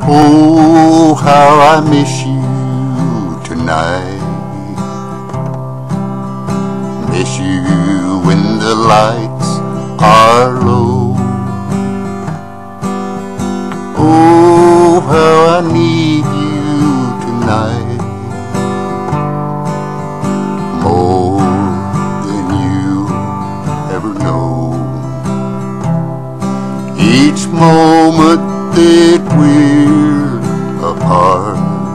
Oh, how I miss you tonight. Miss you when the lights are low. Oh, how I need you tonight, more than you ever know. Each moment that we're apart,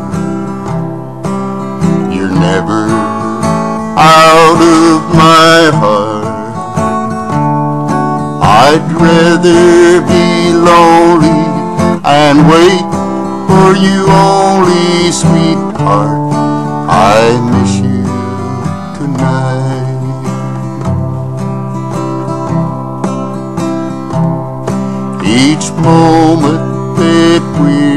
you're never out of my heart. I'd rather be lonely and wait for you only, sweetheart. I miss you tonight. Each moment that we're